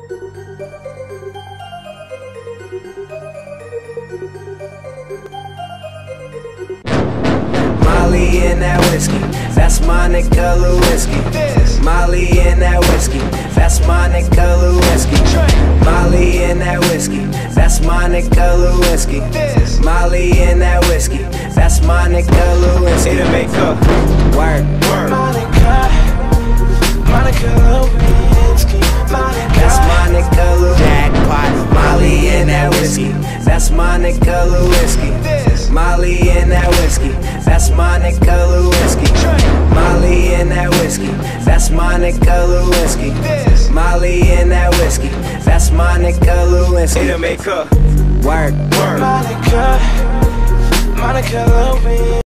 Molly in that whiskey, that's Monica Lewinsky. Molly in that whiskey, that's Monica Lewinsky. Molly in that whiskey, that's Monica Lewinsky. Molly in that whiskey, that's Monica Lewinsky. It'll make up. Work. Monica Lewinsky. That's Monica Lewinsky. Jackpot. Molly in that whiskey, that's Monica Lewinsky. Molly in that whiskey, that's Monica Lewinsky. Molly in that whiskey, that's Monica Lewinsky. Molly in that whiskey, that's Monica Lewinsky. It'll make up. Work. Monica Lewinsky.